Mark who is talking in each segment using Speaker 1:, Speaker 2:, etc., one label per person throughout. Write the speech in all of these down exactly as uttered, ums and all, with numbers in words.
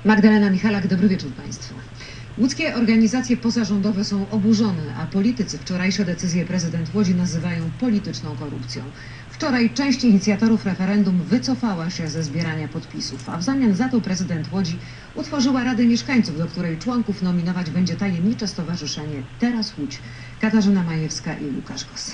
Speaker 1: Magdalena Michalak, dobry wieczór Państwu. Łódzkie organizacje pozarządowe są oburzone, a politycy wczorajsze decyzje prezydent Łodzi nazywają polityczną korupcją. Wczoraj część inicjatorów referendum wycofała się ze zbierania podpisów, a w zamian za to prezydent Łodzi utworzyła Radę Mieszkańców, do której członków nominować będzie tajemnicze stowarzyszenie Teraz Łódź. Katarzyna Majewska i Łukasz Kos.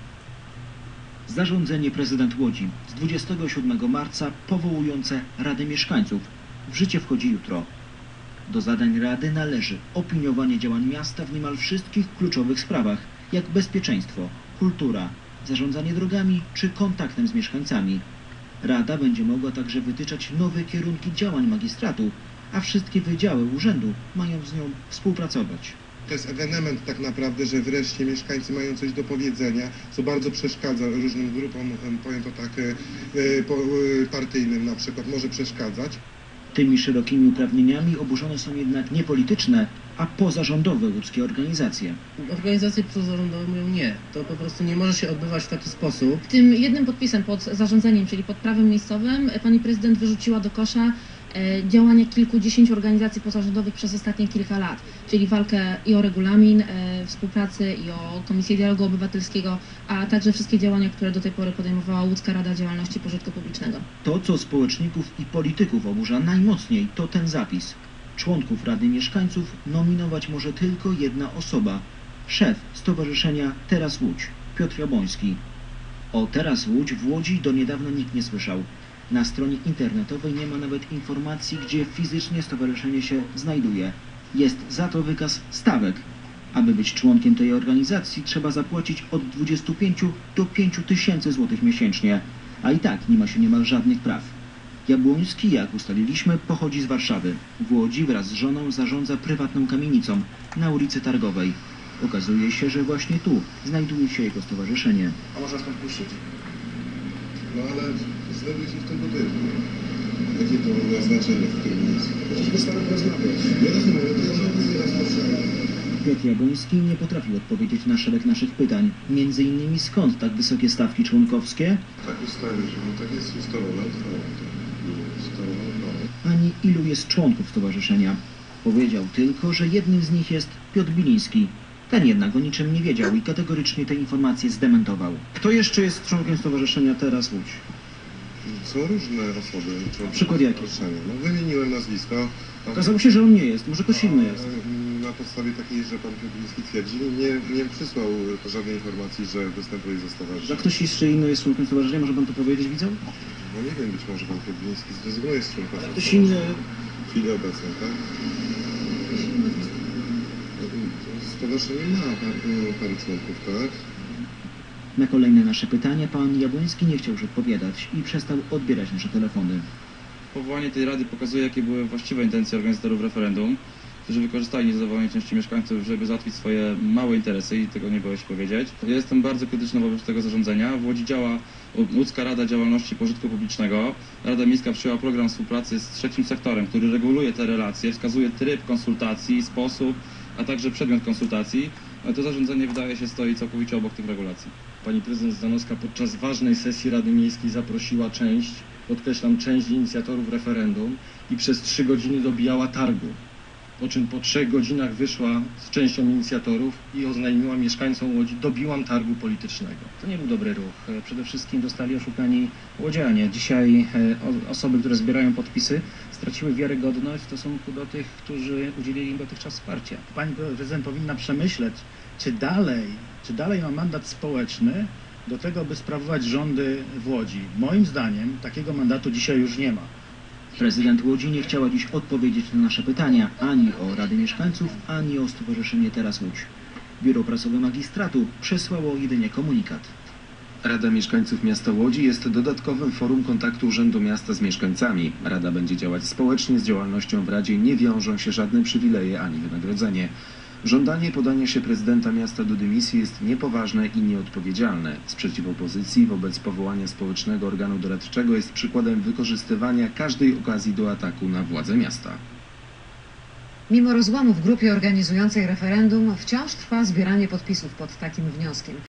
Speaker 2: Zarządzenie prezydent Łodzi z dwudziestego siódmego marca powołujące Radę Mieszkańców w życie wchodzi jutro. Do zadań Rady należy opiniowanie działań miasta w niemal wszystkich kluczowych sprawach, jak bezpieczeństwo, kultura, zarządzanie drogami czy kontaktem z mieszkańcami. Rada będzie mogła także wytyczać nowe kierunki działań magistratu, a wszystkie wydziały urzędu mają z nią współpracować.
Speaker 3: To jest ewenement tak naprawdę, że wreszcie mieszkańcy mają coś do powiedzenia, co bardzo przeszkadza różnym grupom, powiem to tak, partyjnym na przykład, może przeszkadzać.
Speaker 2: Tymi szerokimi uprawnieniami oburzone są jednak nie polityczne, a pozarządowe łódzkie organizacje.
Speaker 4: Organizacje pozarządowe mówią nie, to po prostu nie może się odbywać w taki sposób.
Speaker 5: Tym jednym podpisem pod zarządzeniem, czyli pod prawem miejscowym, pani prezydent wyrzuciła do kosza e, działania kilkudziesięciu organizacji pozarządowych przez ostatnie kilka lat, czyli walkę i o regulamin e, współpracy, i o Komisję Dialogu Obywatelskiego, a także wszystkie działania, które do tej pory podejmowała Łódzka Rada Działalności Pożytku Publicznego.
Speaker 2: To, co społeczników i polityków oburza najmocniej, to ten zapis. Członków Rady Mieszkańców nominować może tylko jedna osoba. Szef Stowarzyszenia Teraz Łódź, Piotr Jabłoński. O Teraz Łódź w Łodzi do niedawna nikt nie słyszał. Na stronie internetowej nie ma nawet informacji, gdzie fizycznie stowarzyszenie się znajduje. Jest za to wykaz stawek. Aby być członkiem tej organizacji, trzeba zapłacić od dwudziestu pięciu do pięciu tysięcy złotych miesięcznie, a i tak nie ma się niemal żadnych praw. Jabłoński, jak ustaliliśmy, pochodzi z Warszawy. W Łodzi wraz z żoną zarządza prywatną kamienicą na ulicy Targowej. Okazuje się, że właśnie tu znajduje się jego stowarzyszenie.
Speaker 3: A można stąd puścić? No ale znajduje się w tym budynku. Jakie to ma znaczenie w tym miejscu? Przecież wystarczy rozmawiać. Ja rozumiem, to ja się mówię raz potrzebnie.
Speaker 2: Piotr Jabłoński nie potrafił odpowiedzieć na szereg naszych pytań. Między innymi skąd tak wysokie stawki członkowskie?
Speaker 3: Tak ustaliliśmy, tak jest ustalone.
Speaker 2: Ani ilu jest członków stowarzyszenia. Powiedział tylko, że jednym z nich jest Piotr Biliński. Ten jednak o niczym nie wiedział i kategorycznie te informacje zdementował. Kto jeszcze jest członkiem stowarzyszenia Teraz Łódź?
Speaker 3: Są różne osoby.
Speaker 2: Przykład jaki?
Speaker 3: No, wymieniłem nazwiska.
Speaker 2: Okazało się, że on nie jest. Może ktoś inny jest.
Speaker 3: Na podstawie takiej, że pan Piotrowski twierdzi, nie, nie przysłał żadnej informacji, że występuje za
Speaker 2: Że
Speaker 3: stowarzyszeniem.
Speaker 2: ktoś jeszcze inny jest członkiem stowarzyszenia, może pan to powiedzieć widzom?
Speaker 3: No nie wiem, być może pan Piotrowski zrezygnuje z członkostwa.
Speaker 2: Ktoś inny...
Speaker 3: W chwili obecnej, tak? Stowarzyszenie ma paru członków, tak?
Speaker 2: Na kolejne nasze pytania pan Jabłoński nie chciał już odpowiadać i przestał odbierać nasze telefony.
Speaker 6: Powołanie tej rady pokazuje, jakie były właściwe intencje organizatorów referendum, którzy wykorzystali niezadowolenie części mieszkańców, żeby załatwić swoje małe interesy i tego nie boję się powiedzieć. Ja jestem bardzo krytyczny wobec tego zarządzenia. W Łodzi działa Łódzka Rada Działalności Pożytku Publicznego. Rada Miejska przyjęła program współpracy z trzecim sektorem, który reguluje te relacje, wskazuje tryb konsultacji, sposób, a także przedmiot konsultacji. To zarządzenie wydaje się stoi całkowicie obok tych regulacji.
Speaker 7: Pani prezydent Zdanowska podczas ważnej sesji Rady Miejskiej zaprosiła część, podkreślam, część inicjatorów referendum i przez trzy godziny dobijała targu. Po czym po trzech godzinach wyszła z częścią inicjatorów i oznajmiła mieszkańcom Łodzi: dobiłam targu politycznego.
Speaker 8: To nie był dobry ruch. Przede wszystkim dostali oszukani łodzianie. Dzisiaj osoby, które zbierają podpisy, straciły wiarygodność w stosunku do tych, którzy udzielili im dotychczas wsparcia. Pani prezydent powinna przemyśleć, czy dalej, czy dalej ma mandat społeczny do tego, by sprawować rządy w Łodzi. Moim zdaniem takiego mandatu dzisiaj już nie ma.
Speaker 2: Prezydent Łodzi nie chciała dziś odpowiedzieć na nasze pytania ani o Radę Mieszkańców, ani o Stowarzyszenie Teraz Łódź. Biuro Prasowe Magistratu przesłało jedynie komunikat.
Speaker 9: Rada Mieszkańców Miasta Łodzi jest dodatkowym forum kontaktu Urzędu Miasta z mieszkańcami. Rada będzie działać społecznie, z działalnością w Radzie nie wiążą się żadne przywileje ani wynagrodzenie. Żądanie podania się prezydenta miasta do dymisji jest niepoważne i nieodpowiedzialne. Sprzeciw opozycji wobec powołania społecznego organu doradczego jest przykładem wykorzystywania każdej okazji do ataku na władze miasta.
Speaker 1: Mimo rozłamu w grupie organizującej referendum wciąż trwa zbieranie podpisów pod takim wnioskiem.